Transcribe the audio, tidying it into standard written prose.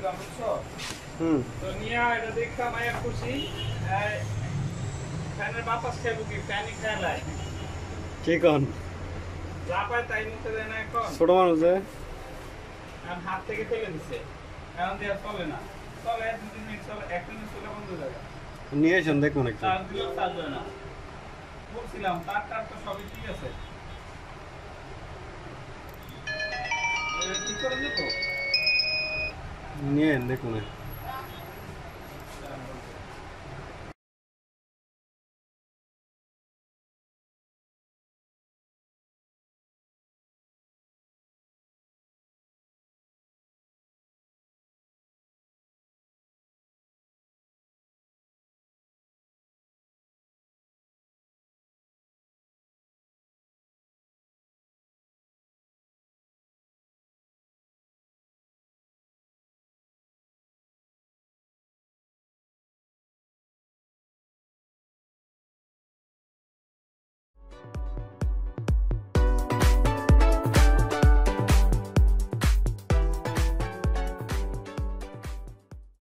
বুঝছো? তো নিয়ে এটা দেখা মায়া খুশি ফ্যানের বাতাস খাইব কি ফ্যানই খেলায় কি কোন যা পায় তাই মুখে দেয় না এখন ছোট মানুষ এখন হাত থেকে ফেলে দিছে এখন দিয়ে চলে না চলে 2-3 মিনিট চলে 1 মিনিট চলে বন্ধ হয়ে যাবে নিয়ে এসেন দেখুন একটু চার্জ দিলেও চার্জ হয় না বলছিলাম তার তো সবই ঠিক আছে ঠিক করে দিত নিয়ে দেখুন